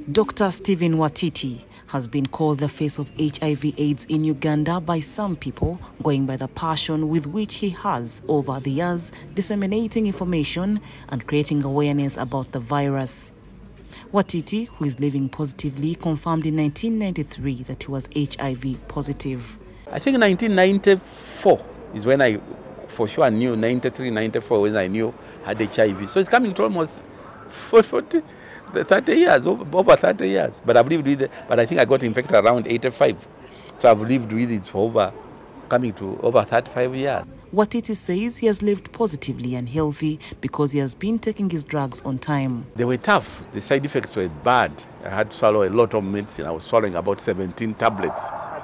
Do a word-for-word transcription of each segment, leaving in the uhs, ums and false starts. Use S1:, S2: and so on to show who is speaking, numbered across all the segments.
S1: Doctor Stephen Watiti has been called the face of H I V AIDS in Uganda by some people, going by the passion with which he has, over the years, disseminating information and creating awareness about the virus. Watiti, who is living positively, confirmed in nineteen ninety-three that he was H I V positive.
S2: I think nineteen ninety-four is when I for sure knew, ninety-three, ninety-four when I knew I had H I V. So it's coming to almost forty, thirty years, over thirty years. But I've lived with it, but I think I got infected around eighty-five. So I've lived with it for over, coming to over thirty-five years.
S1: Watiti says he has lived positively and healthy because he has been taking his drugs on time.
S2: They were tough. The side effects were bad. I had to swallow a lot of medicine. I was swallowing about seventeen tablets.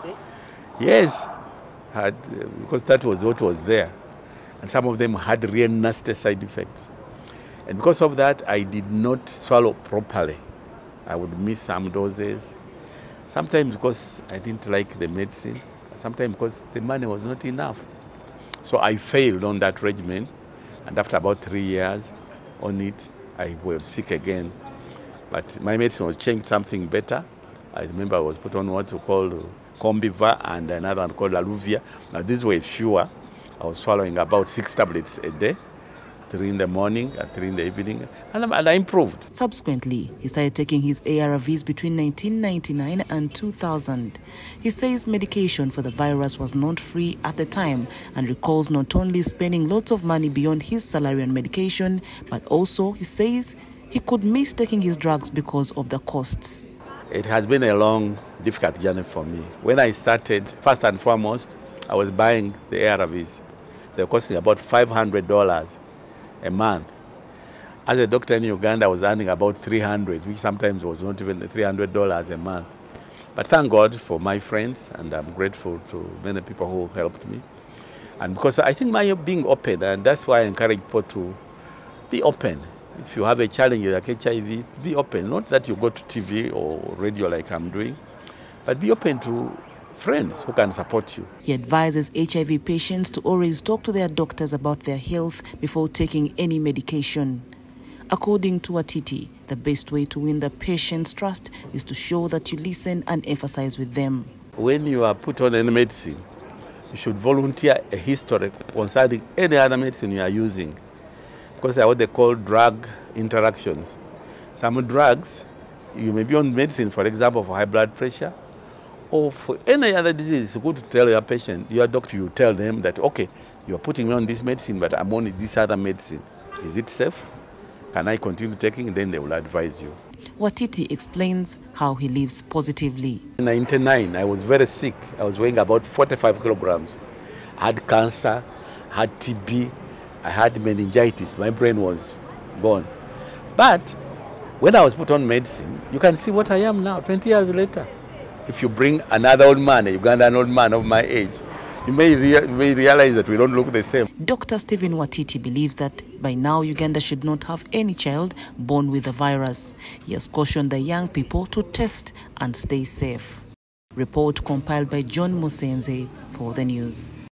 S2: Yes, had, uh, because that was what was there. And some of them had real nasty side effects. And because of that, I did not swallow properly. I would miss some doses. Sometimes because I didn't like the medicine. Sometimes because the money was not enough. So I failed on that regimen. And after about three years on it, I was sick again. But my medicine was changed something better. I remember I was put on what we call Combiva and another one called Aluvia. Now these were fewer. I was swallowing about six tablets a day, three in the morning and three in the evening, and, and I improved.
S1: Subsequently, he started taking his A R Vs between nineteen ninety-nine and two thousand. He says medication for the virus was not free at the time and recalls not only spending lots of money beyond his salary on medication, but also, he says, he could miss taking his drugs because of the costs.
S2: It has been a long, difficult journey for me. When I started, first and foremost, I was buying the A R Vs. They were costing about five hundred dollars a month. As a doctor in Uganda, I was earning about three hundred dollars, which sometimes was not even three hundred dollars a month. But thank God for my friends, and I'm grateful to many people who helped me. And because I think my being open, and that's why I encourage people to be open. If you have a challenge like H I V, be open. Not that you go to T V or radio like I'm doing, but be open to friends who can support you.
S1: He advises H I V patients to always talk to their doctors about their health before taking any medication. According to Watiti, the best way to win the patient's trust is to show that you listen and emphasize with them.
S2: When you are put on any medicine, you should volunteer a history concerning any other medicine you are using. Because they are what they call drug interactions. Some drugs, you may be on medicine, for example, for high blood pressure, or for any other disease. It's good to tell your patient, your doctor, you tell them that, okay, you're putting me on this medicine, but I'm on this other medicine. Is it safe? Can I continue taking? Then they will advise you.
S1: Watiti explains how he lives positively.
S2: In ninety-nine, I was very sick. I was weighing about forty-five kilograms. I had cancer, I had T B, I had meningitis. My brain was gone. But when I was put on medicine, you can see what I am now, twenty years later. If you bring another old man, a Ugandan old man of my age, you may, rea you may realize that we don't look the same.
S1: Doctor Stephen Watiti believes that by now Uganda should not have any child born with the virus. He has cautioned the young people to test and stay safe. Report compiled by John Musenze for the news.